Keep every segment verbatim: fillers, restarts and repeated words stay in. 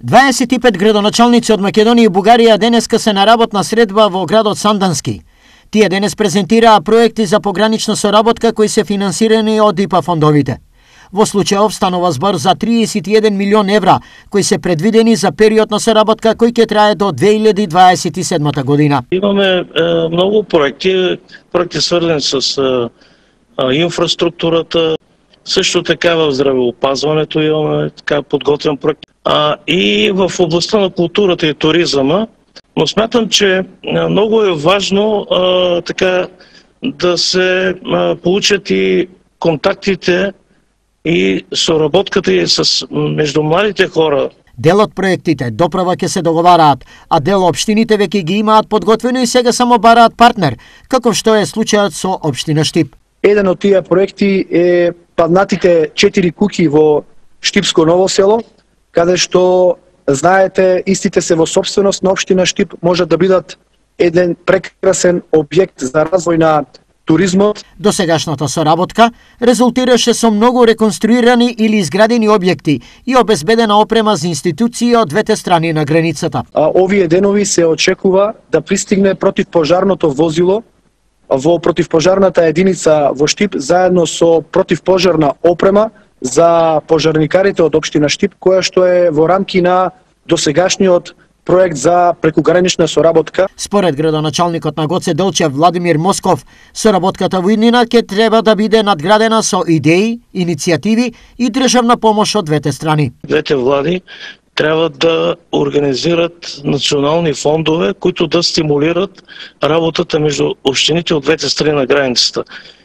дваесет и пет градоначалници од Македонија и Бугарија денеска се на работна средба во градот Сандански. Тие денес презентираа проекти за погранична соработка кои се финансирани од ИПА фондовите. Во случајов станува збор за триесет и еден милион евра, кои се предвидени за период на соработка кој ќе трае до две илјади дваесет и седма година. Имаме е, многу проекти, проекти сврзани с е, инфраструктурата, също така в здравеопазването имаме така подготвен проект. А, и в областта на културата и туризма, но смятам, че много е важно а, така да се а, получат и контактите и соработката и с между младите хора. Дел од проектите доправа ќе се договараат, а дел општините веќе ги имаат подготвено и сега само бараат партнер, каков што е случајот со општина Штип. Еден од тие проекти е паднатите четири куќи во Штипско Ново село, каде што знаете истите се во собственост на општина Штип, може да бидат еден прекрасен објект за развој на туризмот. Досегашната соработка резултираше со многу реконструирани или изградени објекти и обезбедена опрема за институции од двете страни на границата. А, овие денови се очекува да пристигне противпожарното возило во противпожарната единица во Штип заедно со противпожарна опрема за пожарникарите од општина Штип, која што е во рамки на досегашниот проект за прекугранична соработка. Според градоначалникот на Гоце Делчев Владимир Москов, соработката во иднина ќе треба да биде надградена со идеи, иницијативи и државна помош од двете страни. Двете влади трябва да организират национални фондове, които да стимулират работата между общините от двете страни на границата.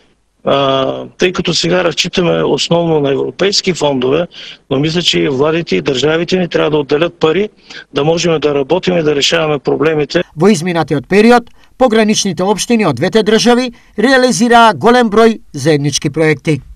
А, тъй като сега разчитаме основно на европейски фондове, но мисля, че и владите и държавите ни трябва да отделят пари, да можем да работим и да решаваме проблемите. Во изминатиот период, пограничните општини од двете држави реализираа голем број заеднички проекти.